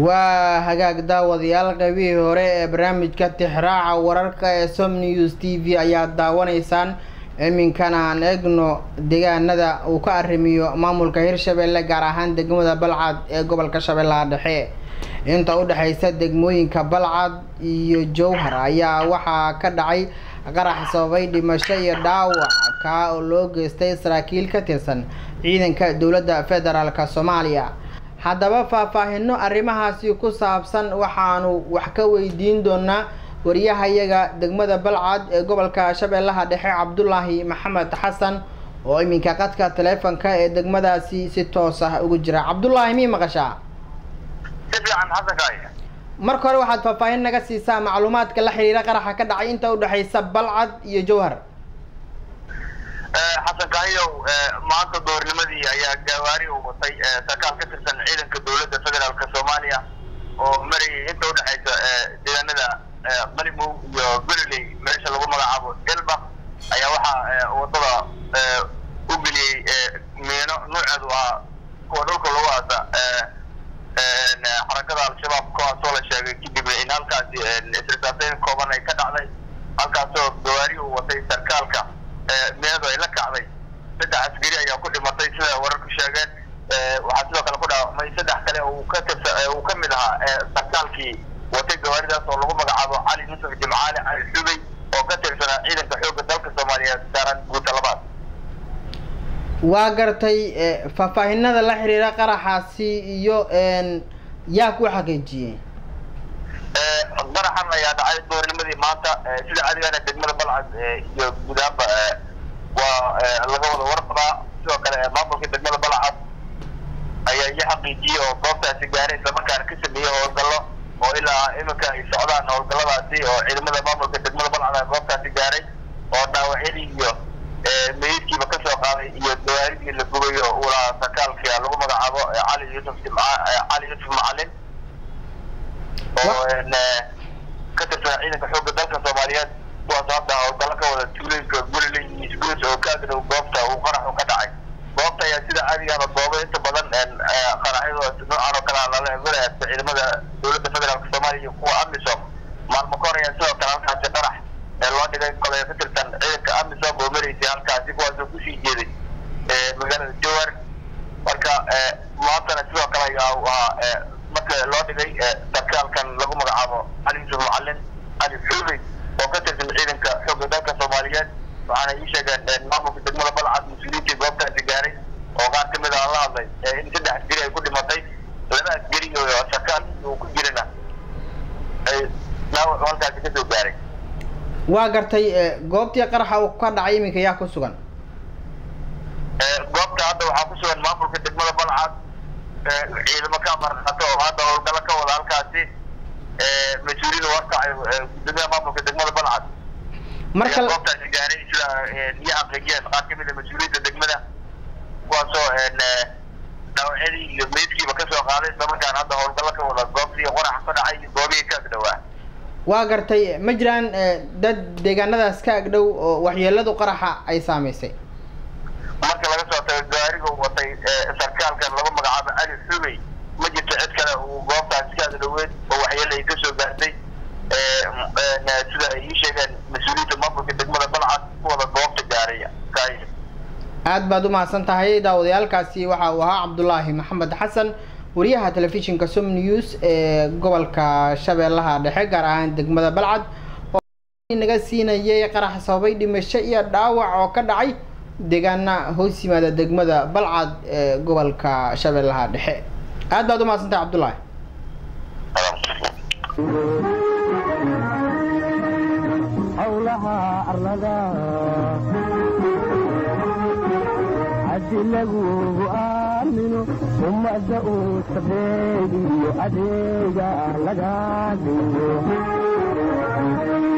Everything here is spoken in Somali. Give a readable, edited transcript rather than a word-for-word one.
waa hagaag daawadayaal qaybihii hore ee barnaamijka tixraaca wararka ee Som News TV ayaa daawanaysaan iminkana aan eegno deegaanada uu ka arrimiyo maamulka Hirshabelle gaar ahaan degmada Balcad ee gobolka Shabeellaha Dhexe inta u dhaxaysa degmooyinka Balcad iyo Jowhar ayaa waxaa ka dhacay qarax sababay dhimasho iyo dhaawac oo loo geystay saraakiil ka tirsan ciidanka dowladda federaalka Soomaaliya. haddaba faahfaahino arrimahaasi ku saabsan waxaanu wax ka weydiin doonaa wariyahayaga degmada Balcad ee gobolka Shabeellaha Dhexe Cabdullaahi Maxamed Xasan oo iminka qadka taleefanka ee degmadaasi si toos ah ugu jira. Cabdullaahi mi maqashaa? fiican Xasan. marka hore waxaad faahfaahin naga siisaa macluumaadka la xiriira qaraxa ka dhacay inta u dhaxaysa Balcad iyo Jowhar. حسن كايو ما أنت دور لمدي يا جواري ومطي تكال كثر سن عيدن كدولة فدرال كسوماليا ومري أنت وده حيث دينا ذا مريمو يقولي مريش اللي هم لعبوا قلبه أيه وح وطلع وبلي من نوع ودول كل واحد حركة الشباب كون صول الشيء كذي بين هالكاسي الإسرائيليين كمان يكاد علي هالكاسو جواري ومطي تكال كا meedo ay la kacday saddex askari ayaa ku dhimatay sida wararku sheegeen waxa sidoo kale ku dhaawacmay saddex kale oo ka mid ahaa sarkaalkii watay gawaaridaas oo lagu magacaabo Cali Yusuf Jimcaale ay xubay oo ka tirsanaa ciidanka xoogga dalka Soomaaliyeed saaran guuta labaad. waa gartay faahfaahinada la xiriira qaraxaasi iyo yaa ku xaqiijiyay qaraxan ayaa dhacay doornimadii maanta sida caadiga degmada Balcad iyo gudaha laga wada warqaba sidoo kale maamulka degmada Balcad ayaa xaqiijiyay oo goobtaasi gaaray isla markaana ka sameeyay howlgallo oo ilaa iminka ay socdaan howlgalladaasi oo ciidamada maamulka degmada Balcad goobtaasi gaaray oo dhaawacyadii iyo meydkiiba ka soo qaaday iyo dawaaridii la gubay oo ula sakaalka lagu magacaabo Cali Yusuf Macalin oo كتبنا عينك حب الدلك الصوماليات وصابها والدلك والتوليك والبولي يسقوس وكادر وقوبتا وقرح وكدعي قوبتا يا سيدة عادي أنا الضوابط انت بدن قرحي وعنو كلا على الله يقول إذا ماذا دولة فدرال الصومالي هو أمي صوم مع المقارنة يسوى كلام حاجة قرح الوقت ده قال يفتر كان عينك أمي صوم ومري سيال كاسيك وزوكوشي جيدي مجال الجوار marka maantana sidoo kale ayaa marka loo dhigay sarkaal kan lagu magacaabo Cali Yusuf Macalin Ali Xubay oo ka tirsan ciidanka xoogga dalka Soomaaliyeed waxaana ii sheegeen maamulka degmada Balcad mas'uuliyiinta goobtaasi gaaray oo qaar ka mid ah la hadlay in saddex askari ay ku dhimatay laba askari oo sarkaal uu ku jirana ay halkaasi ka soo gaaray. waa gartay goobtii qaraxa uu ka dhacay iminka yaa ku sugan goobta hadda waxaa ku sugan maamulka degmada Balcad ciidamo ka marqato oo hadda howlgalo ka wada halkaasi mas'uuliyiin warkacay guddoomiyaha maamulka degmada Balcad marka goobtaasi gaaray sida iyo xaqiijiyeen qaar ka mid ah mas'uuliyiinta degmada kuwaasoo dhaawacyadii iyo meydkiiba ka soo qaaday isla markaana hadda howlgalo ka wada goobtii qorax ka dhacay goobihii ka agdhowaa. waa gartay ma jiraan dad deegaanadaas ka agdhow oo waxyeeladu qaraxa ay saamaysay marka laga soo tago gaariga watay sarkaalkan lagu magacaabo Ali Xubay ma jirto cid kale oo goobtaas ka dhaweyd oo waxyeelo ay ka soo gaartay sida ay sheegeen mas'uuliyiinta maamulka degmada Balcad kuwada goobta gaaraya. aad baad u mahadsan tahay daawadayaalkaasi waxa uu ahaa Cabdullaahi Maxamed Xasan wariyaha telefishinka Som News ee gobolka Shabeellaha Dhexe gaar ahaan degmada Balcad oo naga siinayay qarax sababay dhimasho iyo dhaawac oo ka dhacay deegaana hoos yimaada degmada Balcad ee gobolka Shabeellaha Dhexe. aad baad u mahadsantahay Cabdullaahi. hawlaha arlada hadii lagu aamino ummadda uu sabeeyo adeega laga dhigo